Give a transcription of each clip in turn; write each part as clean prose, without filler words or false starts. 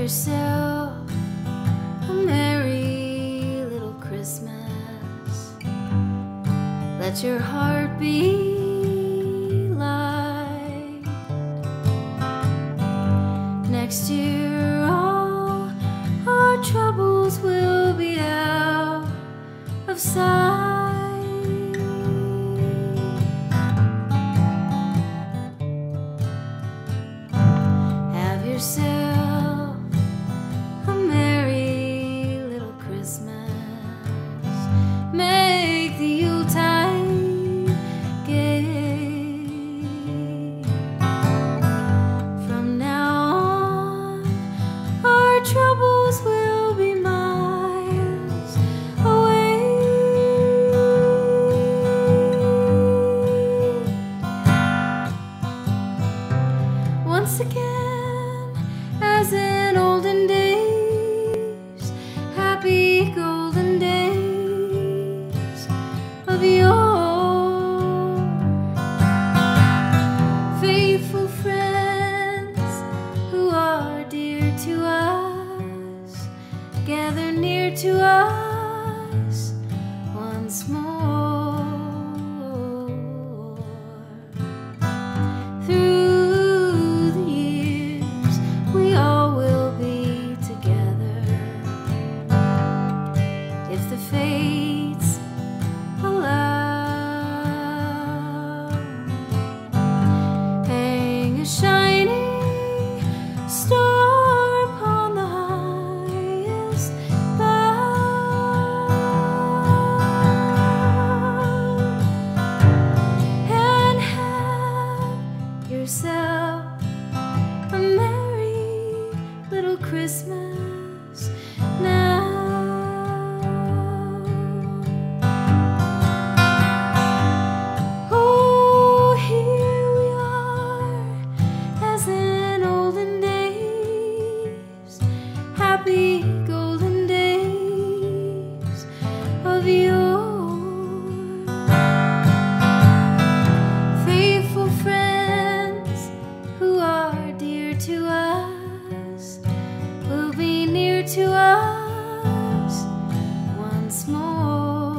yourself a merry little Christmas. Let your heart be light. Next year all our troubles will be out of sight. Have yourself a merry little Christmas. Make the Yuletide gay. From now on, our troubles will be miles away. Once again, as in olden days, happy golden days of yore. Faithful friends who are dear to us, gather near to us once more. Through the years, we all will be together, if the fates allow. Hang a shining star upon the highest bough, and have yourself a merry little Christmas now. Oh, here we are, as in olden days, happy golden days of yore. Faithful friends who are dear to us will be near to us once more.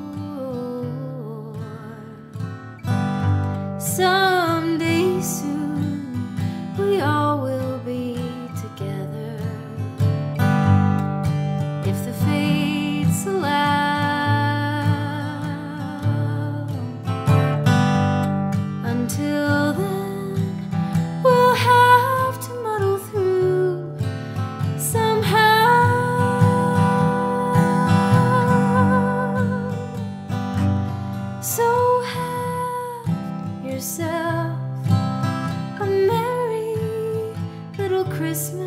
Someday soon, we all will be together, if the fates allow. Until then, we'll have to muddle through somehow. So have yourself a merry little Christmas.